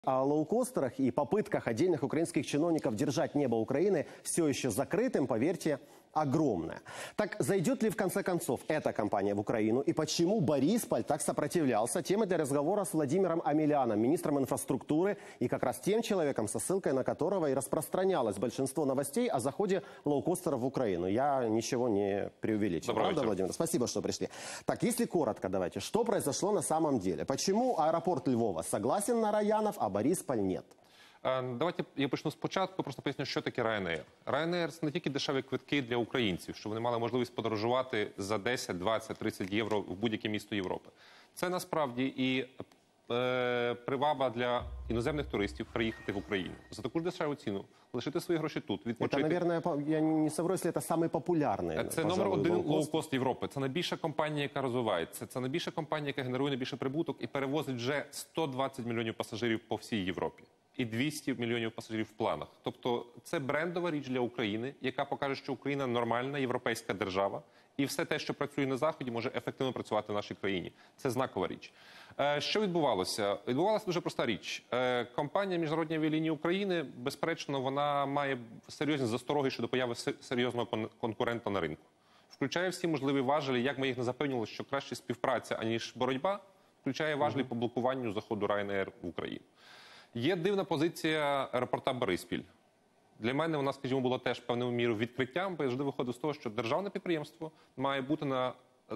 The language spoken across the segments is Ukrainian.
О лоукостерах и попытках отдельных украинских чиновников держать небо Украины все еще закрытым, поверьте, огромное. Так зайдет ли в конце концов эта компания в Украину и почему Борисполь так сопротивлялся? Тема для разговора с Владимиром Омеляном, министром инфраструктуры и как раз тем человеком, со ссылкой на которого и распространялось большинство новостей о заходе лоукостеров в Украину. Я ничего не преувеличил. Правда, Владимир? Спасибо, что пришли. Так, если коротко, давайте. Что произошло на самом деле? Почему аэропорт Львова согласен на Раянов, а Борисполь нет? Давайте я почну спочатку, просто поясню, що таке Ryanair. Ryanair – це не тільки дешеві квитки для українців, що вони мали можливість подорожувати за 10, 20, 30 євро в будь-яке місто Європи. Це насправді і приваба для іноземних туристів приїхати в Україну. За таку ж дешеву ціну лишити свої гроші тут, відпочити. Це, наверное, я не совру, якщо це самий популярний. Це номер один лоукост Європи. Це найбільша компанія, яка розвивається. Це найбільша компанія, яка генерує найбільший прибуток і перевозить вже 120 мільйонів пасажирів по всій Європі. І 200 мільйонів пасажирів в планах. Тобто це брендова річ для України, яка покаже, що Україна нормальна європейська держава, і все те, що працює на Заході, може ефективно працювати в нашій країні. Це знакова річ. Що відбувалося? Відбувалася дуже проста річ. Компанія Міжнародні авіалінії України, безперечно, вона має серйозні застороги щодо появи серйозного конкурента на ринку. Включає всі можливі важелі, як ми їх не запевнили, що краще співпраця, аніж боротьба, включає важелі по блокуванню заходу Ryanair в Україну. Є дивна позиція аеропорта Бориспіль. Для мене вона, скажімо, була теж певною мірою відкриттям, бо я завжди виходив з того, що державне підприємство має бути на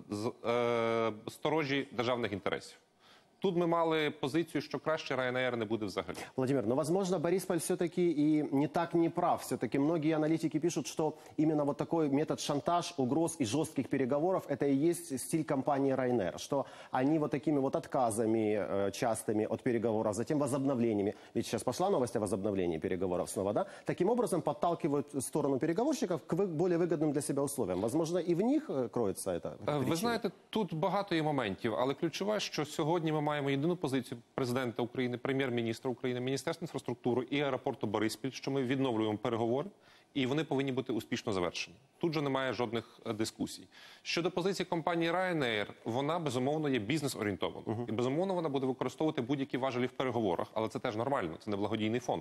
сторожі державних інтересів. Тут мы мали позицию, что краще Ryanair не будет взагалі. Владимир, но, возможно, Борисполь все-таки и не так не прав. Все-таки многие аналитики пишут, что именно вот такой метод шантаж, угроз и жестких переговоров – это и есть стиль компании Ryanair. Что они вот такими вот отказами частыми от переговоров, затем возобновлениями, ведь сейчас пошла новость о возобновлении переговоров снова, да? Таким образом подталкивают сторону переговорщиков к более выгодным для себя условиям. Возможно, и в них кроется это причина. Ви знаєте, тут багато є моментів, але ключове, що сьогодні ми маємо єдину позицію президента України, прем'єр-міністра України, Міністерства інфраструктури і аеропорту Бориспіль, що ми відновлюємо переговори, і вони повинні бути успішно завершені. Тут же немає жодних дискусій. Щодо позиції компанії Ryanair, вона, безумовно, є бізнес-орієнтованою. І, безумовно, вона буде використовувати будь-які важелі в переговорах, але це теж нормально, це не благодійний фонд.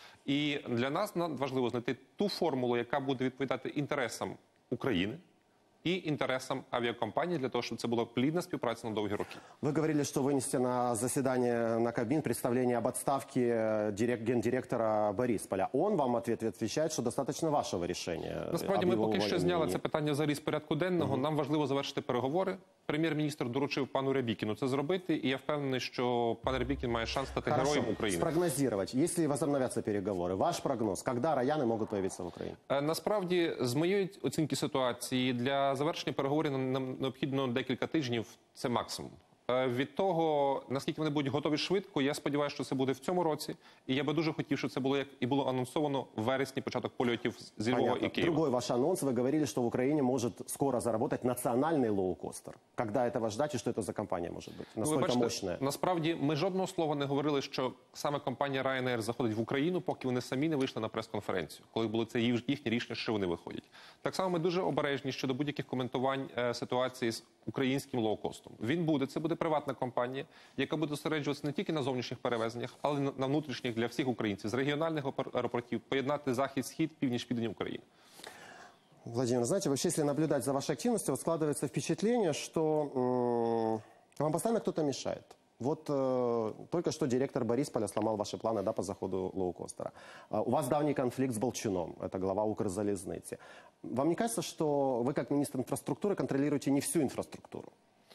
І для нас важливо знайти ту формулу, яка буде відповідати інтересам України, и интересам авиакомпании для того, чтобы это была плідна співпраця на довгі роки. Вы говорили, что вынесете на заседание на Кабмин представление об отставке гендиректора Борисполя. Он вам отвечает, что достаточно вашего решения. Насправді ми поки що зняли це питання взагалі з порядку денного. Нам важливо завершити переговори. Прем'єр-міністр доручив пану Рябікіну це зробити, і я впевнений, що пан Рябікін має шанс стати героєм України. Спрогнозировать, если возобновятся переговоры, ваш прогноз, когда Раяни можуть появитися в Україні? Насправді, з моєї оцінки ситуації, для завершення переговорів нам необхідно декілька тижнів, це максимум. Від того, наскільки вони будуть готові швидко, я сподіваюся, що це буде в цьому році. І я би дуже хотів, щоб це було, як і було анонсовано в вересні, початок польотів зі Львова і Києва. Другой ваш анонс, вы говорили, что в Украине может скоро заработать национальный лоукостер. Когда этого ждать и что это за компания может быть? Насколько мощная? Насправді, ми жодного слова не говорили, що саме компанія Ryanair заходить в Україну, поки вони самі не вийшли на прес-конференцію. Коли було це їхнє рішення, що вони виходять. Так само ми дуже обережні щодо будь-яких коментувань ситуації з українським лоукостом. Він буде, це буде приватна компанія, яка буде зосереджуватися не тільки на зовнішніх перевезеннях, але й на внутрішніх для всіх українців, з регіональних аеропортів, поєднати захід-схід, північ-південь України. Владимир, знаете, вообще, если наблюдать за вашей активностью, вот складывается впечатление, что вам постоянно кто-то мешает. Вот только что директор Борисполя сломал ваши планы, да, по заходу лоукостера. У вас давний конфликт с Болчуном, это глава Укрзалізниці. Вам не кажется, что вы, как министр инфраструктуры, контролируете не всю инфраструктуру?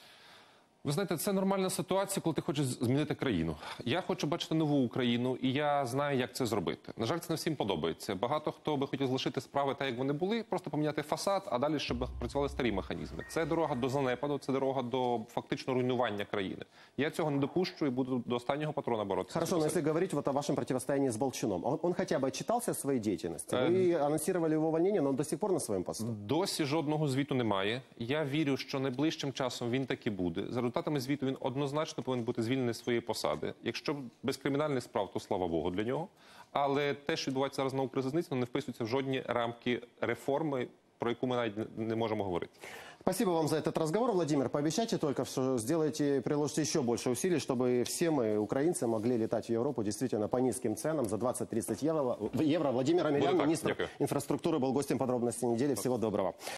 Ви знаєте, це нормальна ситуація, коли ти хочеш змінити країну. Я хочу бачити нову Україну, і я знаю, як це зробити. На жаль, це не всім подобається. Багато хто би хотів залишити справи так, як вони були, просто поміняти фасад, а далі, щоб працювали старі механізми. Це дорога до занепаду, це дорога до фактично руйнування країни. Я цього не допущу і буду до останнього патрона боротися. Хорошо, но если говорить вот о вашем противостоянии с Болчуном, он хотя бы отчитался о своей деятельности? Вы анонсировали его увольнение, но он до сих пор на своем посту? Досі жодного звіту немає. Я вірю, що найближчим часом він таки буде. За результатами звіту він однозначно повинен бути звільнений з своєї посади. Якщо без кримінальних справ, то слава Богу для нього. Але те, що відбувається зараз на Укрзалізниці, не вписується в жодні рамки реформи, про яку ми навіть не можемо говорити. Спасибо вам за этот разговор, Владимир. Пообещайте только, что сделаете, приложите еще больше усилий, чтобы все мы, украинцы, могли летать в Европу действительно по низким ценам за 20-30 евро. Владимир Амелян, Буде так, министр дякую. инфраструктуры, был гостем подробностей недели. Всего доброго.